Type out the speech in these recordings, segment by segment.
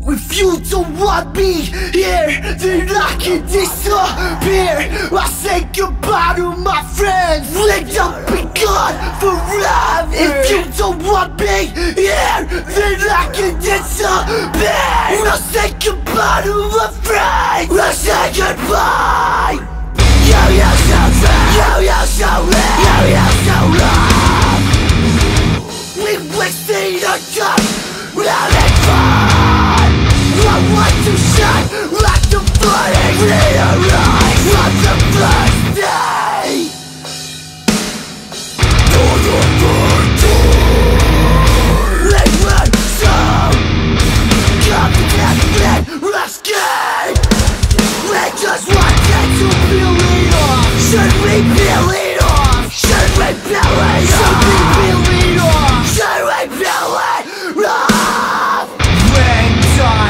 If you don't want me here, then I can disappear. I say goodbye to my friends, let them be gone forever. If you don't want me here, then I can disappear. I say goodbye to my friends, I say goodbye. Yo, so real, yo, so real, yo, so love. We wasted our time without any fun. I want to shine like the fire in your eyes on the first day. They were so confident and rescued. We just wanted to peel it off. Should we peel it off? Should we peel it off? Should we peel it off? Should we peel it off? When I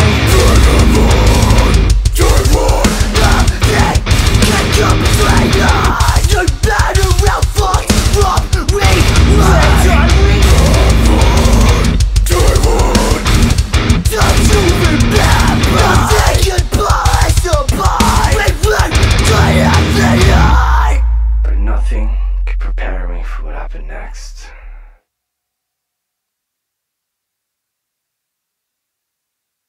but nothing could prepare me for what happened next.